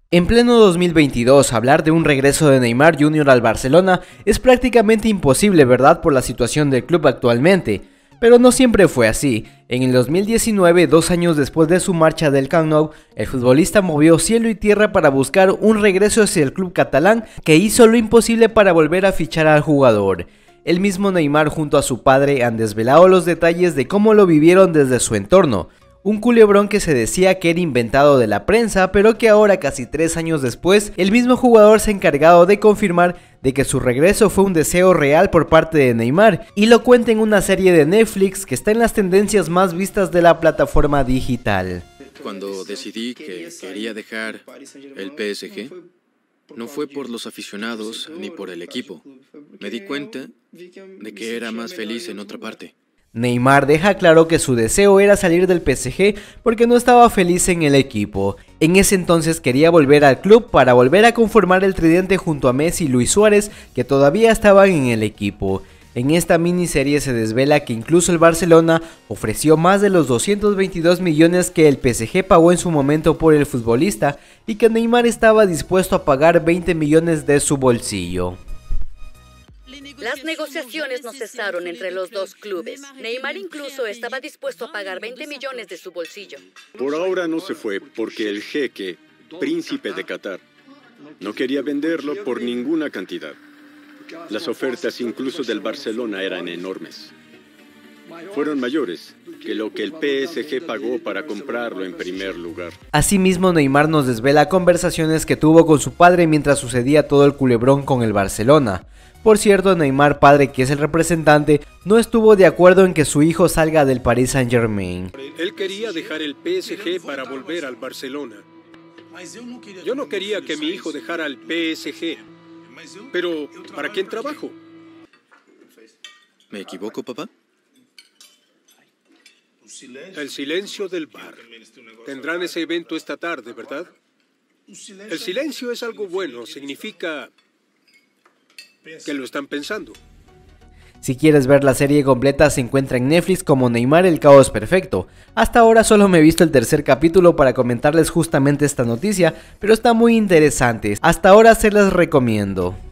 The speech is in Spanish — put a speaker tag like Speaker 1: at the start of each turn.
Speaker 1: En pleno 2022, hablar de un regreso de Neymar Jr. al Barcelona es prácticamente imposible, ¿verdad?, por la situación del club actualmente. Pero no siempre fue así. En el 2019, 2 años después de su marcha del Camp Nou, el futbolista movió cielo y tierra para buscar un regreso hacia el club catalán, que hizo lo imposible para volver a fichar al jugador. El mismo Neymar junto a su padre han desvelado los detalles de cómo lo vivieron desde su entorno. Un culebrón que se decía que era inventado de la prensa, pero que ahora, casi 3 años después, el mismo jugador se ha encargado de confirmar de que su regreso fue un deseo real por parte de Neymar, y lo cuenta en una serie de Netflix que está en las tendencias más vistas de la plataforma digital.
Speaker 2: Cuando decidí que quería dejar el PSG, no fue por los aficionados ni por el equipo. Me di cuenta de que era más feliz en otra parte.
Speaker 1: Neymar deja claro que su deseo era salir del PSG porque no estaba feliz en el equipo. En ese entonces quería volver al club para volver a conformar el tridente junto a Messi y Luis Suárez, que todavía estaban en el equipo. En esta miniserie se desvela que incluso el Barcelona ofreció más de los 222 millones que el PSG pagó en su momento por el futbolista, y que Neymar estaba dispuesto a pagar 20 millones de su bolsillo.
Speaker 3: Las negociaciones no cesaron entre los dos clubes. Neymar incluso estaba dispuesto a pagar 20 millones de su bolsillo.
Speaker 4: Por ahora no se fue porque el jeque, príncipe de Qatar, no quería venderlo por ninguna cantidad. Las ofertas incluso del Barcelona eran enormes. Fueron mayores que lo que el PSG pagó para comprarlo en primer lugar.
Speaker 1: Asimismo, Neymar nos desvela conversaciones que tuvo con su padre mientras sucedía todo el culebrón con el Barcelona. Por cierto, Neymar padre, que es el representante, no estuvo de acuerdo en que su hijo salga del Paris Saint-Germain.
Speaker 5: Él quería dejar el PSG para volver al Barcelona. Yo no quería que mi hijo dejara el PSG. Pero, ¿para quién trabajo?
Speaker 2: ¿Me equivoco, papá?
Speaker 5: El silencio del bar. Tendrán ese evento esta tarde, ¿verdad? El silencio es algo bueno, significa que lo están pensando.
Speaker 1: Si quieres ver la serie completa, se encuentra en Netflix como Neymar el caos perfecto. Hasta ahora solo me he visto el 3er capítulo para comentarles justamente esta noticia, pero está muy interesante. Hasta ahora se las recomiendo.